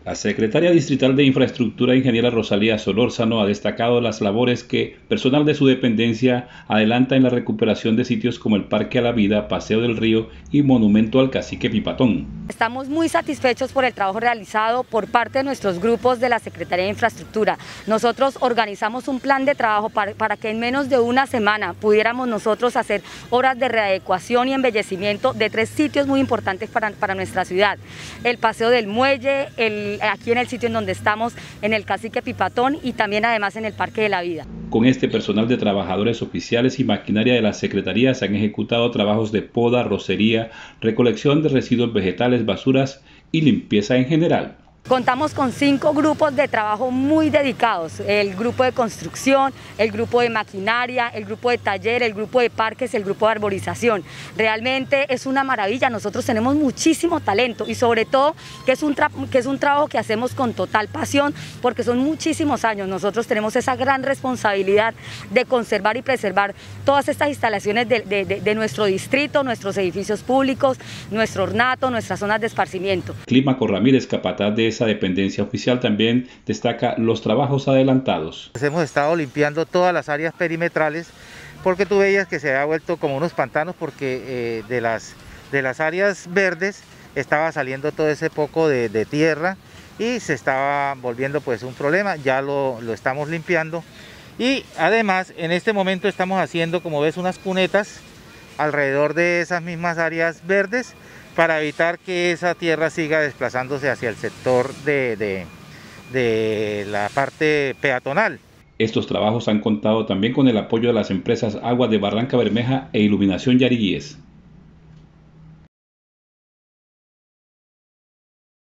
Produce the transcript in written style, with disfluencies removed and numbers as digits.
La secretaria distrital de Infraestructura, ingeniera Rosalía Solórzano, ha destacado las labores que personal de su dependencia adelanta en la recuperación de sitios como el Parque a la Vida, Paseo del Río y Monumento al Cacique Pipatón. Estamos muy satisfechos por el trabajo realizado por parte de nuestros grupos de la Secretaría de Infraestructura. Nosotros organizamos un plan de trabajo para que en menos de una semana pudiéramos nosotros hacer obras de readecuación y embellecimiento de 3 sitios muy importantes para nuestra ciudad. El Paseo del Muelle, aquí en el sitio en donde estamos, en el Cacique Pipatón y también además en el Parque de la Vida. Con este personal de trabajadores oficiales y maquinaria de la Secretaría se han ejecutado trabajos de poda, rocería, recolección de residuos vegetales, basuras y limpieza en general. Contamos con 5 grupos de trabajo muy dedicados, el grupo de construcción, el grupo de maquinaria, el grupo de taller, el grupo de parques, el grupo de arborización. Realmente es una maravilla, nosotros tenemos muchísimo talento y sobre todo que es un trabajo que hacemos con total pasión porque son muchísimos años. Nosotros tenemos esa gran responsabilidad de conservar y preservar todas estas instalaciones de nuestro distrito, nuestros edificios públicos, nuestro ornato, nuestras zonas de esparcimiento. Clímaco Ramírez, capataz de esa dependencia oficial, también destaca los trabajos adelantados. Hemos estado limpiando todas las áreas perimetrales porque tú veías que se había vuelto como unos pantanos porque de las áreas verdes estaba saliendo todo ese poco de tierra y se estaba volviendo pues un problema. Ya lo estamos limpiando y además en este momento estamos haciendo, como ves, unas cunetas alrededor de esas mismas áreas verdes para evitar que esa tierra siga desplazándose hacia el sector de la parte peatonal. Estos trabajos han contado también con el apoyo de las empresas Aguas de Barranca Bermeja e Iluminación Yariguíes.